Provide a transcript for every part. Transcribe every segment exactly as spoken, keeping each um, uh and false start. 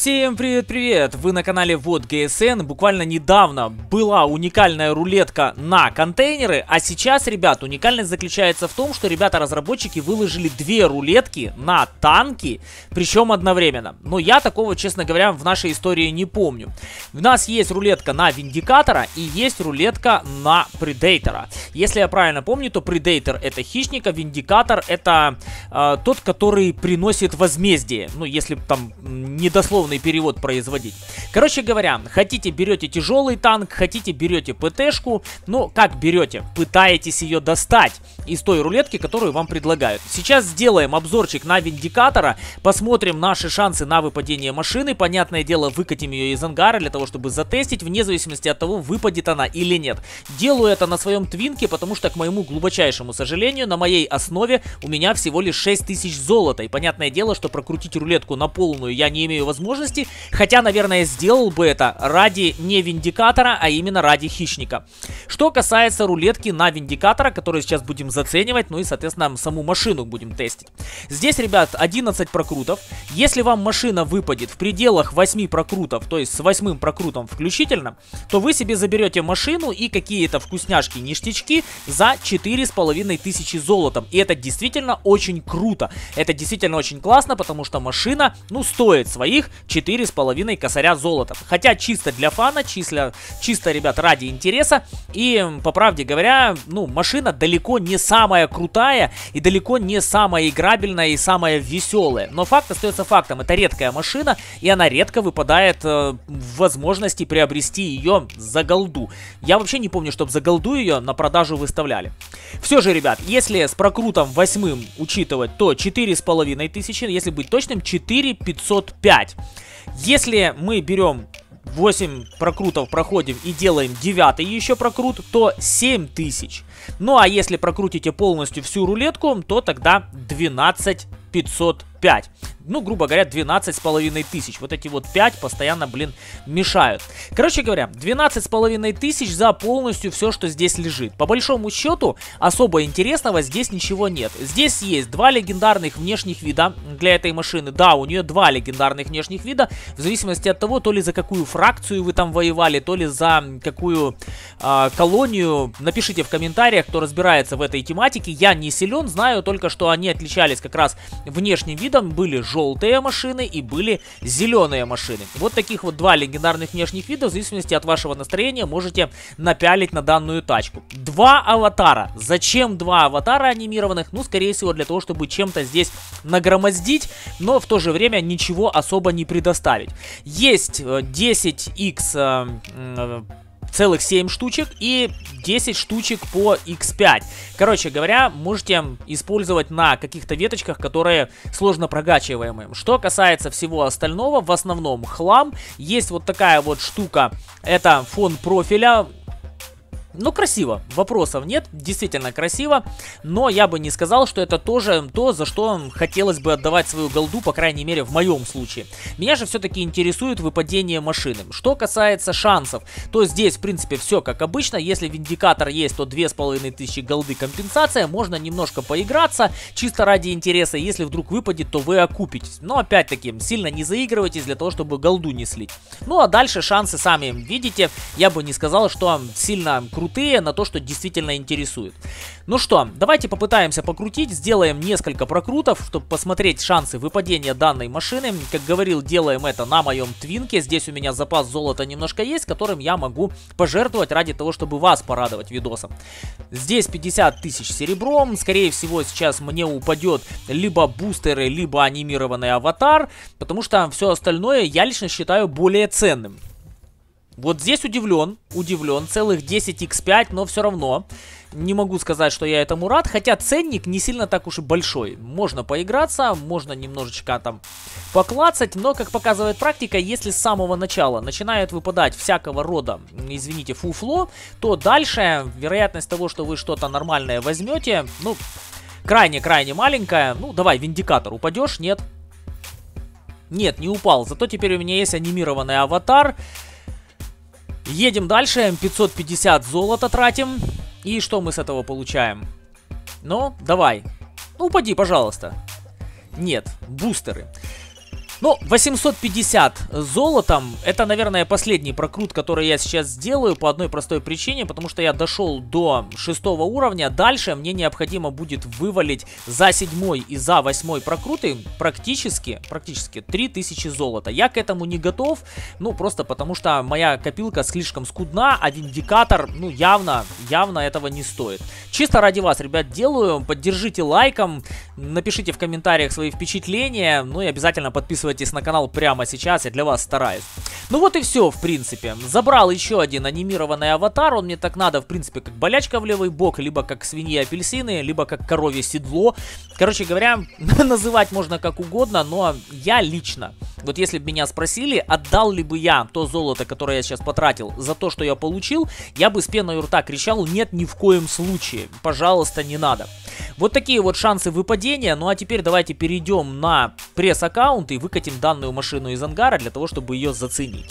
Всем привет-привет! Вы на канале Вот ГСН. Буквально недавно была уникальная рулетка на контейнеры, а сейчас, ребят, уникальность заключается в том, что ребята-разработчики выложили две рулетки на танки, причем одновременно. Но я такого, честно говоря, в нашей истории не помню. У нас есть рулетка на Виндикатора и есть рулетка на Предейтора. Если я правильно помню, то Предейтор это хищник, а Виндикатор это э, тот, который приносит возмездие. Ну, если там недословно перевод производить. Короче говоря, хотите берете тяжелый танк, хотите берете ПТшку, но как берете? Пытаетесь ее достать из той рулетки, которую вам предлагают. Сейчас сделаем обзорчик на Виндикатора, посмотрим наши шансы на выпадение машины. Понятное дело, выкатим ее из ангара для того, чтобы затестить, вне зависимости от того, выпадет она или нет. Делаю это на своем твинке, потому что, к моему глубочайшему сожалению, на моей основе у меня всего лишь шесть тысяч золота. И понятное дело, что прокрутить рулетку на полную я не имею возможности. возможности, хотя, наверное, сделал бы это ради не Виндикатора, а именно ради хищника. Что касается рулетки на Виндикатора, которую сейчас будем заценивать, ну и, соответственно, саму машину будем тестить. Здесь, ребят, одиннадцать прокрутов. Если вам машина выпадет в пределах восьми прокрутов, то есть с восьмым прокрутом включительно, то вы себе заберете машину и какие-то вкусняшки, ништячки за четыре с половиной тысячи золотом. И это действительно очень круто. Это действительно очень классно, потому что машина, ну, стоит своих четыре с половиной косаря золота. Хотя чисто для фана, чисто, чисто, ребят, ради интереса. И, по правде говоря, ну, машина далеко не самая крутая и далеко не самая играбельная и самая веселая. Но факт остается фактом. Это редкая машина, и она редко выпадает э, в возможности приобрести ее за голду. Я вообще не помню, чтобы за голду ее на продажу выставляли. Все же, ребят, если с прокрутом восьмым учитывать, то четыре с половиной тысячи, если быть точным, четыре пятьсот пять. Если мы берем восемь прокрутов, проходим и делаем девятый еще прокрут, то семь тысяч. Ну а если прокрутите полностью всю рулетку, то тогда двенадцать пятьсот пять. Ну, грубо говоря, двенадцать с половиной тысяч. Вот эти вот пять постоянно, блин, мешают. Короче говоря, двенадцать с половиной тысяч за полностью все, что здесь лежит. По большому счету, особо интересного здесь ничего нет. Здесь есть два легендарных внешних вида для этой машины. Да, у нее два легендарных внешних вида. В зависимости от того, то ли за какую фракцию вы там воевали, то ли за какую э, колонию. Напишите в комментариях, кто разбирается в этой тематике. Я не силен, знаю только, что они отличались как раз внешним видом. Были желтые машины и были зеленые машины. Вот таких вот два легендарных внешних вида, в зависимости от вашего настроения, можете напялить на данную тачку. Два аватара. Зачем два аватара анимированных? Ну, скорее всего, для того, чтобы чем-то здесь нагромоздить, но в то же время ничего особо не предоставить. Есть десять икс... целых семь штучек и десять штучек по икс пять. Короче говоря, можете использовать на каких-то веточках, которые сложно прогачиваемые. Что касается всего остального, в основном хлам. Есть вот такая вот штука, это фон профиля. Ну, красиво, вопросов нет, действительно красиво, но я бы не сказал, что это тоже то, за что хотелось бы отдавать свою голду, по крайней мере, в моем случае. Меня же все-таки интересует выпадение машины. Что касается шансов, то здесь, в принципе, все как обычно. Если Виндикатор есть, то две с половиной тысячи голды компенсация, можно немножко поиграться, чисто ради интереса. Если вдруг выпадет, то вы окупитесь. Но, опять-таки, сильно не заигрывайтесь для того, чтобы голду не слить. Ну, а дальше шансы сами видите. Я бы не сказал, что сильно крутые. крутые на то, что действительно интересует. Ну что, давайте попытаемся покрутить, сделаем несколько прокрутов, чтобы посмотреть шансы выпадения данной машины. Как говорил, делаем это на моем твинке. Здесь у меня запас золота немножко есть, которым я могу пожертвовать ради того, чтобы вас порадовать видосом. Здесь пятьдесят тысяч серебром. Скорее всего, сейчас мне упадет либо бустеры, либо анимированный аватар, потому что все остальное я лично считаю более ценным. Вот здесь удивлен, удивлен, целых десять икс пять, но все равно не могу сказать, что я этому рад, хотя ценник не сильно так уж и большой. Можно поиграться, можно немножечко там поклацать, но, как показывает практика, если с самого начала начинает выпадать всякого рода, извините, фуфло, то дальше вероятность того, что вы что-то нормальное возьмете, ну, крайне-крайне маленькая. Ну, давай, Виндикатор, упадешь? Нет. Нет, не упал, зато теперь у меня есть анимированный аватар. Едем дальше, пятьсот пятьдесят золота тратим. И что мы с этого получаем? Ну, давай. Ну, упади, пожалуйста. Нет, бустеры. Ну, восемьсот пятьдесят золотом, это, наверное, последний прокрут, который я сейчас сделаю по одной простой причине, потому что я дошел до шестого уровня. Дальше мне необходимо будет вывалить за седьмой и за восьмой прокруты практически, практически три тысячи золота. Я к этому не готов, ну, просто потому что моя копилка слишком скудна, один индикатор, ну, явно, явно этого не стоит. Чисто ради вас, ребят, делаю, поддержите лайком, напишите в комментариях свои впечатления, ну и обязательно подписывайтесь на канал прямо сейчас, я для вас стараюсь. Ну вот и все, в принципе. Забрал еще один анимированный аватар, он мне так надо, в принципе, как болячка в левый бок, либо как свиньи апельсины, либо как коровье седло. Короче говоря, называть можно как угодно, но я лично, вот если бы меня спросили, отдал ли бы я то золото, которое я сейчас потратил, за то, что я получил, я бы с пеной у рта кричал: нет, ни в коем случае, пожалуйста, не надо. Вот такие вот шансы выпадения. Ну а теперь давайте перейдем на пресс-аккаунт и выкатим данную машину из ангара для того, чтобы ее заценить.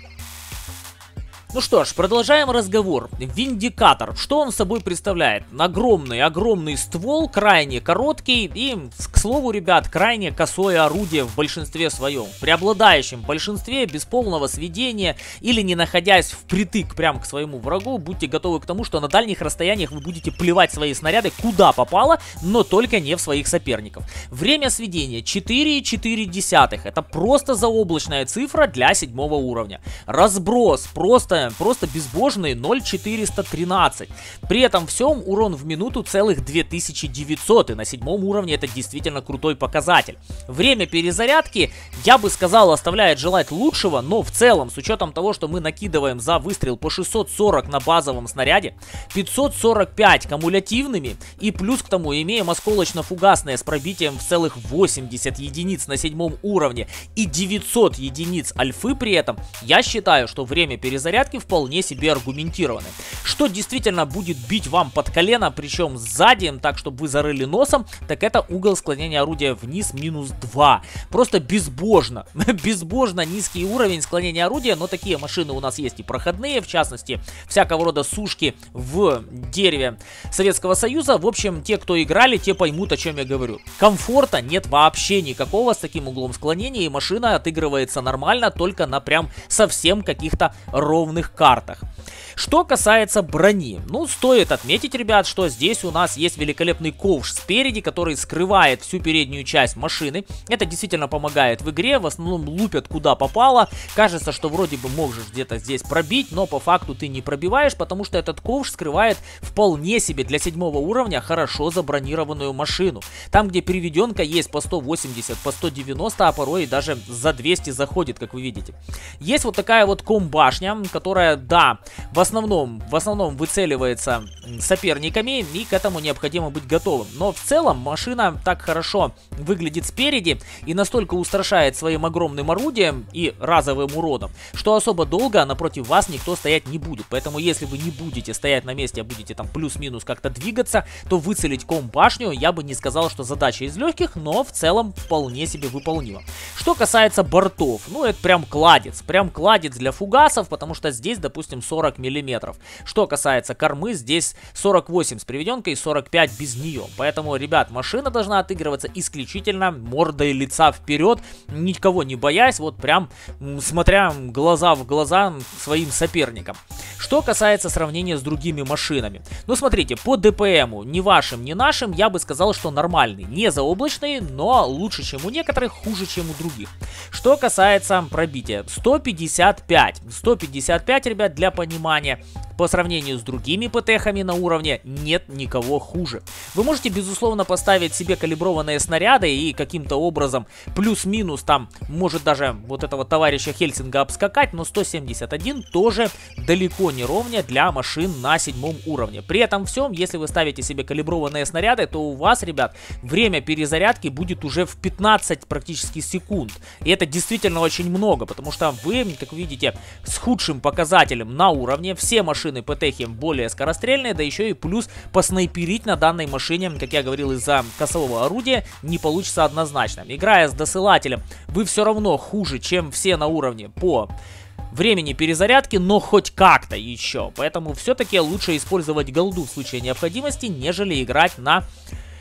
Ну что ж, продолжаем разговор. Виндикатор. Что он собой представляет? Огромный-огромный ствол, крайне короткий и, к слову, ребят, крайне косое орудие в большинстве своем. В преобладающем большинстве, без полного сведения или не находясь впритык прямо к своему врагу, будьте готовы к тому, что на дальних расстояниях вы будете плевать свои снаряды куда попало, но только не в своих соперников. Время сведения четыре и четыре десятых. Это просто заоблачная цифра для седьмого уровня. Разброс просто... Просто безбожные ноль четыреста тринадцать. При этом всем урон в минуту целых две тысячи девятьсот. И на седьмом уровне это действительно крутой показатель. Время перезарядки, я бы сказал, оставляет желать лучшего. Но в целом, с учетом того, что мы накидываем за выстрел по шестьсот сорок на базовом снаряде, пятьсот сорок пять кумулятивными, и плюс к тому имеем осколочно-фугасное с пробитием в целых восемьдесят единиц на седьмом уровне и девятьсот единиц альфы при этом, я считаю, что время перезарядки вполне себе аргументированы. Что действительно будет бить вам под колено, причем сзади, так чтобы вы зарыли носом, так это угол склонения орудия вниз минус два. Просто безбожно, безбожно низкий уровень склонения орудия, но такие машины у нас есть и проходные, в частности, всякого рода сушки в дереве Советского Союза. В общем, те, кто играли, те поймут, о чем я говорю. Комфорта нет вообще никакого с таким углом склонения, и машина отыгрывается нормально, только на прям совсем каких-то ровных картах. Что касается брони, ну, стоит отметить, ребят, что здесь у нас есть великолепный ковш спереди, который скрывает всю переднюю часть машины. Это действительно помогает в игре, в основном лупят куда попало. Кажется, что вроде бы можешь где-то здесь пробить, но по факту ты не пробиваешь, потому что этот ковш скрывает вполне себе для седьмого уровня хорошо забронированную машину. Там, где переведенка есть по сто восемьдесят, по сто девяносто, а порой и даже за двести заходит, как вы видите. Есть вот такая вот комбашня, которая, да, в В основном, в основном выцеливается соперниками, и к этому необходимо быть готовым. Но в целом машина так хорошо выглядит спереди и настолько устрашает своим огромным орудием и разовым уроном, что особо долго напротив вас никто стоять не будет. Поэтому если вы не будете стоять на месте, а будете там плюс-минус как-то двигаться, то выцелить комбашню я бы не сказал, что задача из легких, но в целом вполне себе выполнима. Что касается бортов, ну это прям кладец, прям кладец для фугасов, потому что здесь, допустим, сорок миллиметров. Что касается кормы, здесь сорок восемь с приведенкой и сорок пять без нее. Поэтому, ребят, машина должна отыгрываться исключительно мордой лица вперед, никого не боясь, вот прям смотря глаза в глаза своим соперникам. Что касается сравнения с другими машинами. Ну, смотрите, по ДПМу, ни вашим, ни нашим, я бы сказал, что нормальный. Не заоблачный, но лучше, чем у некоторых, хуже, чем у других. Что касается пробития, сто пятьдесят пять. сто пятьдесят пять, ребят, для понимания. По сравнению с другими ПТХами на уровне нет никого хуже. Вы можете, безусловно, поставить себе калиброванные снаряды и каким-то образом плюс-минус там, может даже вот этого товарища Хельсинга обскакать, но сто семьдесят один тоже далеко не ровня для машин на седьмом уровне. При этом всем, если вы ставите себе калиброванные снаряды, то у вас, ребят, время перезарядки будет уже в пятнадцать практически секунд. И это действительно очень много, потому что вы, как видите, с худшим показателем на уровне, все машины ПТХи более скорострельные, да еще и плюс поснайперить на данной машине, как я говорил, из-за косового орудия не получится однозначно. Играя с досылателем, вы все равно хуже, чем все на уровне по времени перезарядки, но хоть как-то еще. Поэтому все-таки лучше использовать голду в случае необходимости, нежели играть на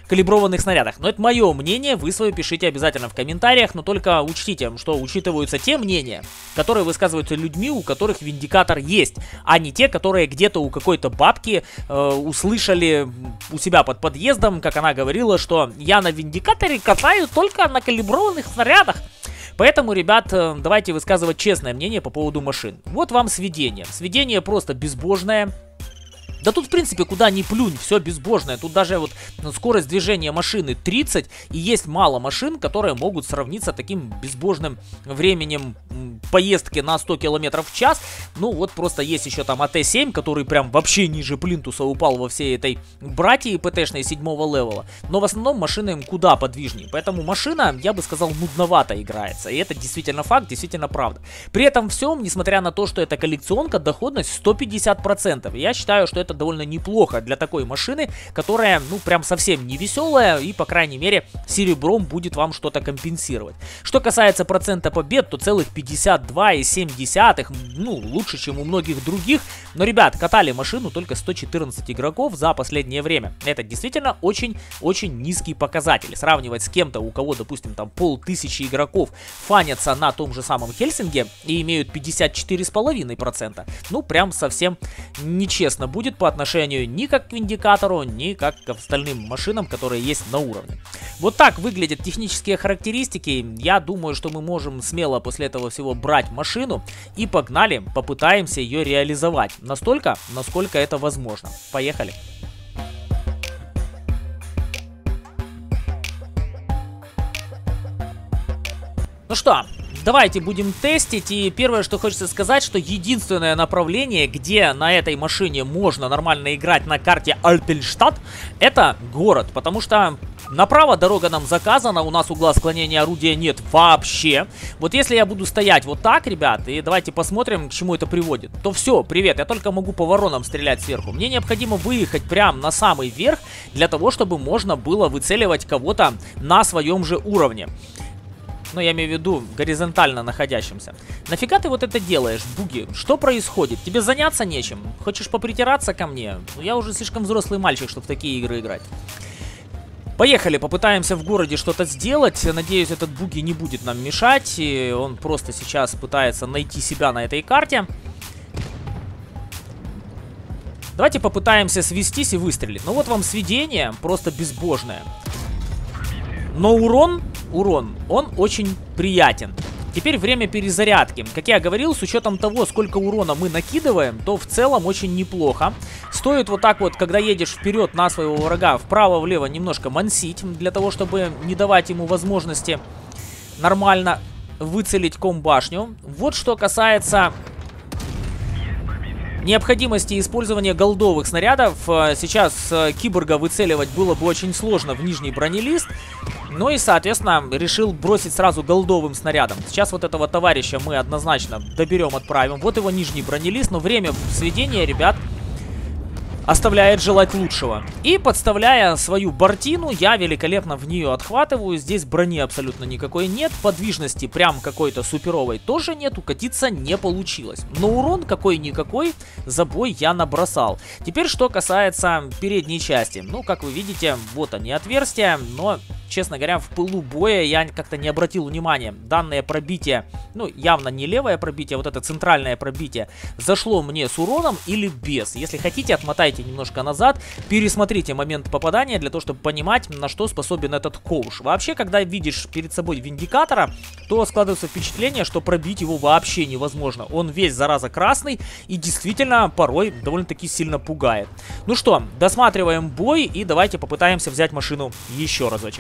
калиброванных снарядах. Но это мое мнение, вы свое пишите обязательно в комментариях, но только учтите, что учитываются те мнения, которые высказываются людьми, у которых виндикатор есть, а не те, которые где-то у какой-то бабки э, услышали у себя под подъездом, как она говорила, что я на виндикаторе катаю только на калиброванных снарядах. Поэтому, ребят, давайте высказывать честное мнение по поводу машин. Вот вам сведение. Сведение просто безбожное. Да тут, в принципе, куда ни плюнь, все безбожное. Тут даже вот скорость движения машины тридцать, и есть мало машин, которые могут сравниться таким безбожным временем поездки на сто километров в час. Ну, вот просто есть еще там А Т семь, который прям вообще ниже плинтуса упал во всей этой братьи ПТшной седьмого левела. Но в основном машина им куда подвижнее. Поэтому машина, я бы сказал, нудновато играется. И это действительно факт, действительно правда. При этом всем, несмотря на то, что это коллекционка, доходность сто пятьдесят процентов. Я считаю, что это довольно неплохо для такой машины, которая, ну, прям совсем не веселая, и, по крайней мере, серебром будет вам что-то компенсировать. Что касается процента побед, то целых пятьдесят два и семь десятых, ну, лучше, чем у многих других. Но, ребят, катали машину только сто четырнадцать игроков за последнее время. Это действительно очень-очень низкий показатель. Сравнивать с кем-то, у кого, допустим, там полтысячи игроков фанятся на том же самом Хельсинге и имеют пятьдесят четыре и пять десятых процента, ну, прям совсем нечестно будет по отношению ни как к Виндикатору, ни как к остальным машинам, которые есть на уровне. Вот так выглядят технические характеристики. Я думаю, что мы можем смело после этого всего брать машину и погнали, попытаемся ее реализовать. Настолько, насколько это возможно. Поехали! Ну что, давайте будем тестить, и первое, что хочется сказать, что единственное направление, где на этой машине можно нормально играть на карте Альпельштадт, это город, потому что направо дорога нам заказана, у нас угла склонения орудия нет вообще. Вот если я буду стоять вот так, ребят, и давайте посмотрим, к чему это приводит, то все, привет, я только могу по воронам стрелять сверху. Мне необходимо выехать прямо на самый верх, для того, чтобы можно было выцеливать кого-то на своем же уровне. Но я имею в виду горизонтально находящимся. Нафига ты вот это делаешь, Буги? Что происходит? Тебе заняться нечем? Хочешь попритираться ко мне? Ну, я уже слишком взрослый мальчик, чтобы в такие игры играть. Поехали, попытаемся в городе что-то сделать. Надеюсь, этот Буги не будет нам мешать. И он просто сейчас пытается найти себя на этой карте. Давайте попытаемся свестись и выстрелить. Ну вот вам сведение, просто безбожное. Но урон... Урон, он очень приятен. Теперь время перезарядки. Как я говорил, с учетом того, сколько урона мы накидываем, то в целом очень неплохо. Стоит вот так вот, когда едешь вперед на своего врага, вправо-влево немножко мансить, для того, чтобы не давать ему возможности нормально выцелить комбашню. Вот что касается необходимости использования голдовых снарядов. Сейчас киборга выцеливать было бы очень сложно в нижний бронелист. Ну и, соответственно, решил бросить сразу голдовым снарядом. Сейчас вот этого товарища мы однозначно доберем, отправим. Вот его нижний бронелист, но время сведения, ребят, оставляет желать лучшего. И подставляя свою бортину, я великолепно в нее отхватываю. Здесь брони абсолютно никакой нет. Подвижности прям какой-то суперовой тоже нет. Укатиться не получилось. Но урон какой-никакой за бой я набросал. Теперь, что касается передней части. Ну, как вы видите, вот они отверстия. Но, честно говоря, в пылу боя я как-то не обратил внимания. Данное пробитие, ну, явно не левое пробитие, вот это центральное пробитие, зашло мне с уроном или без. Если хотите, отмотайте немножко назад, пересмотрите момент попадания для того, чтобы понимать, на что способен этот ковш. Вообще, когда видишь перед собой Виндикатора, то складывается впечатление, что пробить его вообще невозможно. Он весь, зараза, красный и действительно порой довольно-таки сильно пугает. Ну что, досматриваем бой и давайте попытаемся взять машину еще разочек.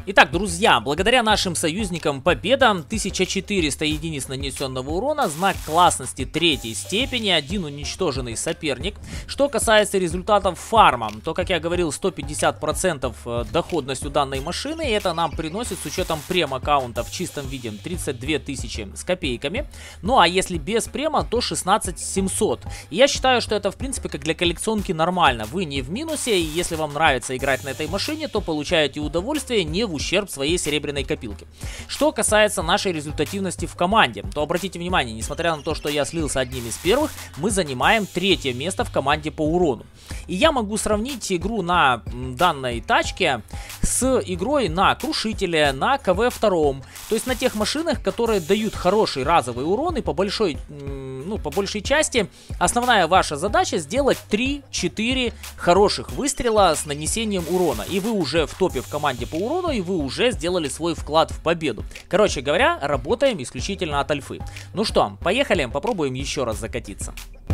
Итак, друзья, благодаря нашим союзникам победам тысяча четыреста единиц нанесенного урона, знак классности третьей степени, один уничтоженный соперник. Что касается результатов фарма, то, как я говорил, сто пятьдесят процентов доходностью данной машины, и это нам приносит с учетом прем-аккаунта в чистом виде тридцать две тысячи с копейками. Ну а если без према, то шестнадцать тысяч семьсот. И я считаю, что это в принципе как для коллекционки нормально. Вы не в минусе, и если вам нравится играть на этой машине, то получаете удовольствие не в ущерб своей серебряной копилки. Что касается нашей результативности в команде, то обратите внимание, несмотря на то, что я слился одним из первых, мы занимаем третье место в команде по урону. И я могу сравнить игру на данной тачке с игрой на Крушителе, на ка вэ два. То есть на тех машинах, которые дают хороший разовый урон, и по большой, ну, по большей части основная ваша задача сделать три-четыре хороших выстрела с нанесением урона. И вы уже в топе в команде по урону, и вы уже сделали свой вклад в победу. Короче говоря, работаем исключительно от альфы. Ну что, поехали, попробуем еще раз закатиться.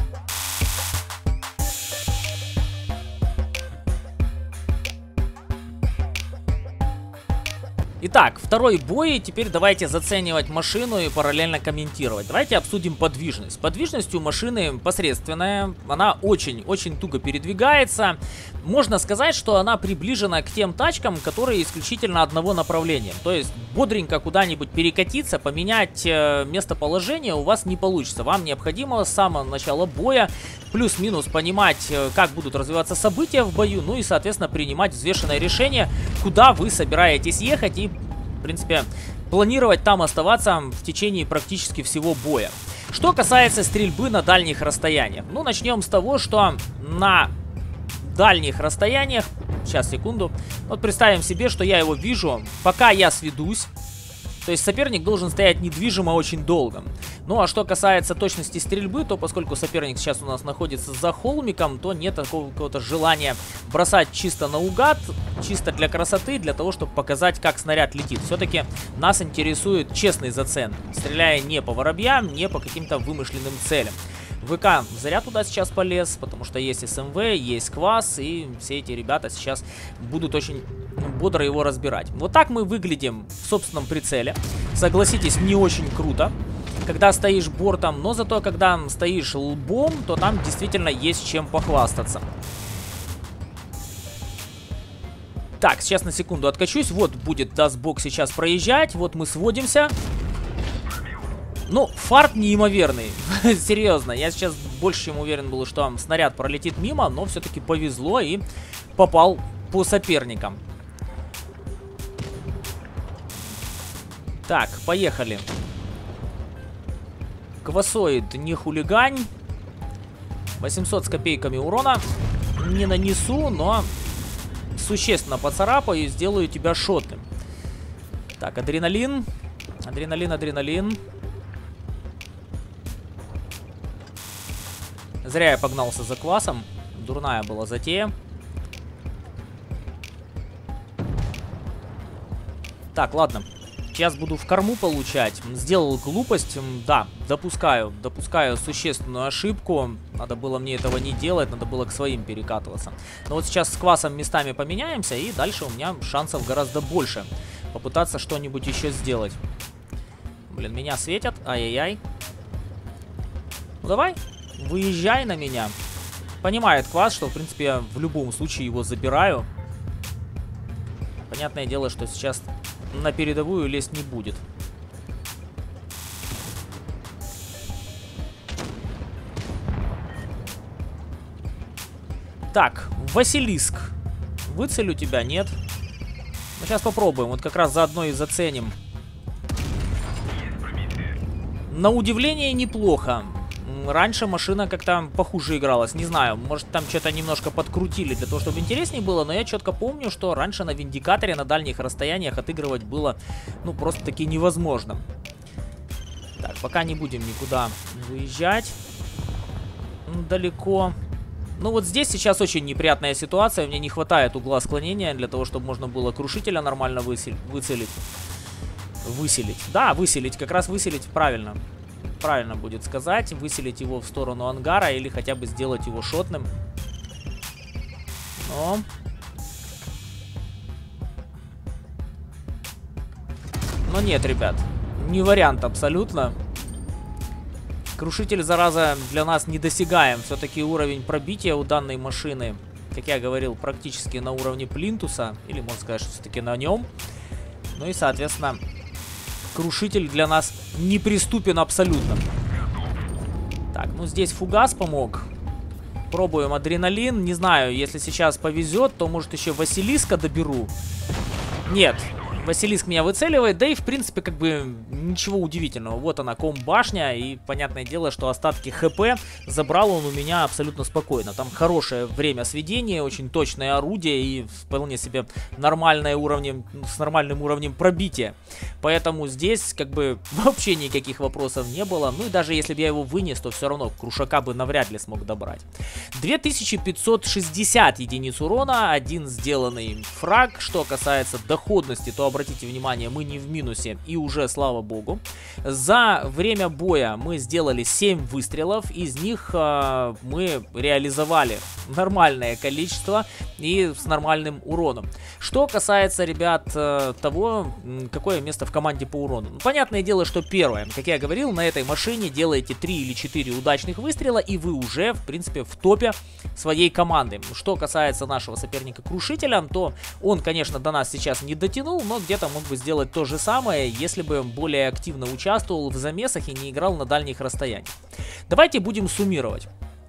Итак, второй бой, теперь давайте заценивать машину и параллельно комментировать. Давайте обсудим подвижность. Подвижность у машины посредственная, она очень-очень туго передвигается. Можно сказать, что она приближена к тем тачкам, которые исключительно одного направления. То есть бодренько куда-нибудь перекатиться, поменять э, местоположение у вас не получится. Вам необходимо с самого начала боя плюс-минус понимать, э, как будут развиваться события в бою, ну и, соответственно, принимать взвешенное решение, куда вы собираетесь ехать и, в принципе, планировать там оставаться в течение практически всего боя. Что касается стрельбы на дальних расстояниях. Ну, начнем с того, что на дальних расстояниях, сейчас, секунду, вот представим себе, что я его вижу, пока я сведусь, то есть соперник должен стоять недвижимо очень долго. Ну а что касается точности стрельбы, то поскольку соперник сейчас у нас находится за холмиком, то нет такого какого-то желания бросать чисто наугад, чисто для красоты, для того, чтобы показать, как снаряд летит. Все-таки нас интересует честный зацен, стреляя не по воробьям, не по каким-то вымышленным целям. ВК зря туда сейчас полез, потому что есть эс эм вэ, есть квас, и все эти ребята сейчас будут очень бодро его разбирать. Вот так мы выглядим в собственном прицеле. Согласитесь, не очень круто, когда стоишь бортом, но зато когда стоишь лбом, то там действительно есть чем похвастаться. Так, сейчас на секунду откачусь. Вот будет дастбок сейчас проезжать. Вот мы сводимся. Ну, фарт неимоверный. Серьезно, я сейчас больше чем уверен был, что снаряд пролетит мимо, но все-таки повезло и попал по соперникам. Так, поехали. Квасоид, не хулигань. восемьсот с копейками урона. Не нанесу, но существенно поцарапаю и сделаю тебя шотным. Так, адреналин. Адреналин, адреналин. Зря я погнался за квасом. Дурная была затея. Так, ладно. Сейчас буду в корму получать. Сделал глупость. Да, допускаю. Допускаю существенную ошибку. Надо было мне этого не делать. Надо было к своим перекатываться. Но вот сейчас с квасом местами поменяемся. И дальше у меня шансов гораздо больше попытаться что-нибудь еще сделать. Блин, меня светят. Ай-яй-яй. Ну давай. Выезжай на меня. Понимает квас, что в принципе я в любом случае его забираю. Понятное дело, что сейчас на передовую лезть не будет. Так, Василиск. Выцелю тебя, нет? Ну, сейчас попробуем. Вот как раз заодно и заценим. На удивление неплохо. Раньше машина как-то похуже игралась. Не знаю, может там что-то немножко подкрутили для того, чтобы интереснее было. Но я четко помню, что раньше на Виндикаторе на дальних расстояниях отыгрывать было, ну, просто-таки невозможно. Так, пока не будем никуда выезжать далеко. Ну вот здесь сейчас очень неприятная ситуация. Мне не хватает угла склонения для того, чтобы можно было крушителя нормально выселить. Выцелить. Выселить. Да, выселить. Как раз выселить правильно. Правильно будет сказать. Выселить его в сторону ангара или хотя бы сделать его шотным. Но... Но нет, ребят, не вариант абсолютно. Крушитель, зараза, для нас недосягаем. Все-таки уровень пробития у данной машины, как я говорил, практически на уровне плинтуса. Или, можно сказать, что все-таки на нем. Ну и, соответственно, крушитель для нас неприступен абсолютно. Так, ну здесь фугас помог. Пробуем адреналин. Не знаю, если сейчас повезет, то, может, еще Василиска доберу. Нет. Василиск меня выцеливает, да и в принципе как бы ничего удивительного. Вот она, комбашня, и понятное дело, что остатки ХП забрал он у меня абсолютно спокойно. Там хорошее время сведения, очень точное орудие и вполне себе нормальное уровень, с нормальным уровнем пробития. Поэтому здесь как бы вообще никаких вопросов не было. Ну и даже если бы я его вынес, то все равно крушака бы навряд ли смог добрать. две тысячи пятьсот шестьдесят единиц урона, один сделанный фраг. Что касается доходности, то обратите внимание, мы не в минусе и уже, слава богу. За время боя мы сделали семь выстрелов, из них э, мы реализовали нормальное количество и с нормальным уроном. Что касается, ребят, э, того, какое место в команде по урону. Ну, понятное дело, что первое, как я говорил, на этой машине делаете три или четыре удачных выстрела, и вы уже, в принципе, в топе своей команды. Что касается нашего соперника Крушителя, то он, конечно, до нас сейчас не дотянул, но где-то мог бы сделать то же самое, если бы более активно участвовал в замесах и не играл на дальних расстояниях. Давайте будем суммировать.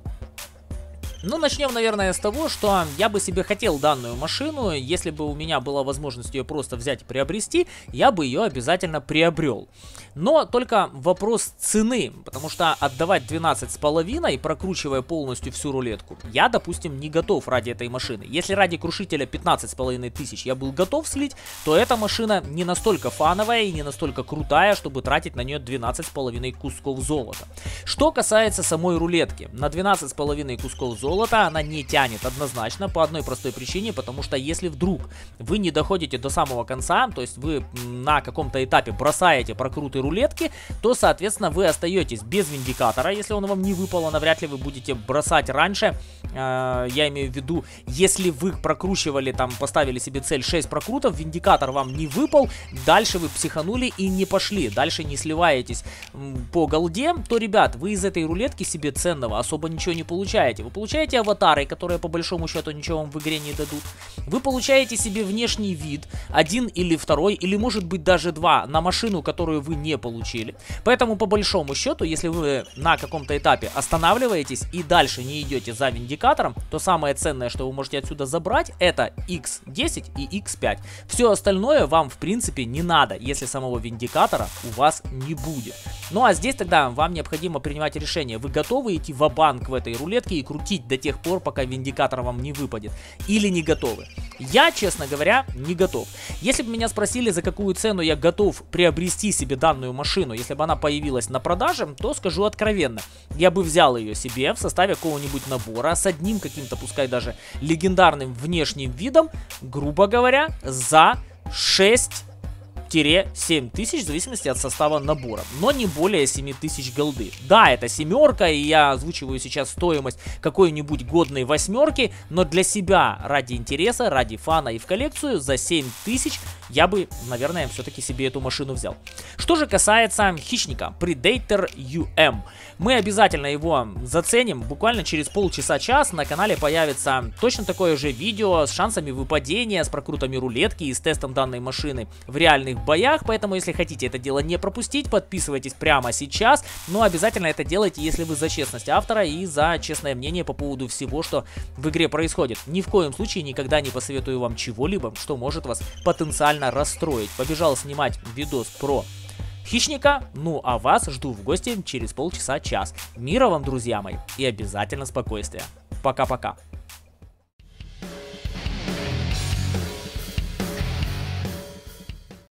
Ну, начнем, наверное, с того, что я бы себе хотел данную машину. Если бы у меня была возможность ее просто взять и приобрести, я бы ее обязательно приобрел. Но только вопрос цены, потому что отдавать двенадцать с половиной, прокручивая полностью всю рулетку, я, допустим, не готов ради этой машины. Если ради Крушителя пятнадцать с половиной тысяч я был готов слить, то эта машина не настолько фановая и не настолько крутая, чтобы тратить на нее двенадцать с половиной кусков золота. Что касается самой рулетки, на двенадцать с половиной кусков золота она не тянет однозначно по одной простой причине, потому что если вдруг вы не доходите до самого конца, то есть вы на каком-то этапе бросаете прокруты рулетки, то, соответственно, вы остаетесь без виндикатора, если он вам не выпал, а навряд ли вы будете бросать раньше. Э, я имею в виду, если вы прокручивали, там, поставили себе цель шесть прокрутов, виндикатор вам не выпал, дальше вы психанули и не пошли, дальше не сливаетесь по голде, то, ребят, вы из этой рулетки себе ценного особо ничего не получаете. Вы получаете аватары, которые по большому счету ничего вам в игре не дадут. Вы получаете себе внешний вид, один или второй, или может быть даже два, на машину, которую вы не получили. Поэтому по большому счету, если вы на каком-то этапе останавливаетесь и дальше не идете за виндикатором, то самое ценное, что вы можете отсюда забрать, это икс десять и икс пять. Все остальное вам в принципе не надо, если самого виндикатора у вас не будет. Ну а здесь тогда вам необходимо принимать решение, вы готовы идти ва-банк в этой рулетке и крутить до тех пор, пока виндикатор вам не выпадет, или не готовы. Я, честно говоря, не готов. Если бы меня спросили, за какую цену я готов приобрести себе данную машину, если бы она появилась на продаже, то скажу откровенно, я бы взял ее себе в составе какого-нибудь набора с одним каким-то, пускай даже легендарным внешним видом, грубо говоря, за шесть-семь тысяч, в зависимости от состава набора, но не более семи тысяч голды. Да, это семерка, и я озвучиваю сейчас стоимость какой-нибудь годной восьмерки, но для себя, ради интереса, ради фана и в коллекцию, за семь тысяч я бы, наверное, все-таки себе эту машину взял. Что же касается хищника, Predator ю эм, мы обязательно его заценим. Буквально через полчаса-час на канале появится точно такое же видео с шансами выпадения, с прокрутами рулетки и с тестом данной машины в реальных боях. Поэтому, если хотите это дело не пропустить, подписывайтесь прямо сейчас. Но обязательно это делайте, если вы за честность автора и за честное мнение по поводу всего, что в игре происходит. Ни в коем случае никогда не посоветую вам чего-либо, что может вас потенциально расстроить. Побежал снимать видос про хищника, ну а вас жду в гости через полчаса-час. Мира вам, друзья мои, и обязательно спокойствия. Пока-пока.